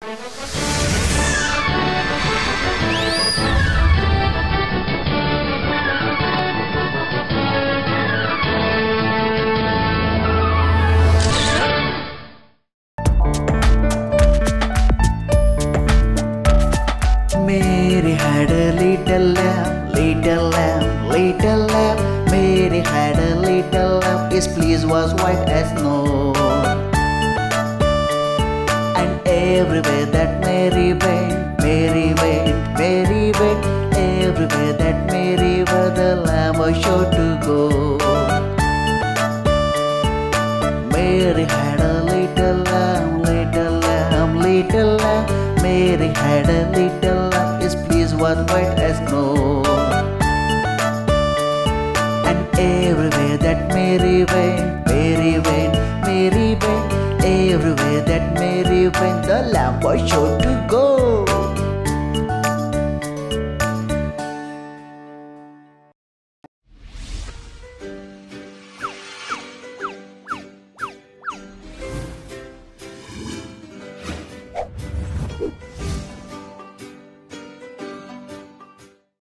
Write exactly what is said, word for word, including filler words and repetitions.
Mary had a little lamb, little lamb, little lamb. Mary had a little lamb, his fleece was white as snow. And everywhere that Mary went, Mary went, Mary went. Everywhere that Mary went, the lamb was sure to go. Mary had a little lamb, little lamb, little lamb. Mary had a little lamb, his fleece was white as snow. And everywhere that Mary went, Mary went, Mary went. Everywhere that Mary went, the lamb was sure to go.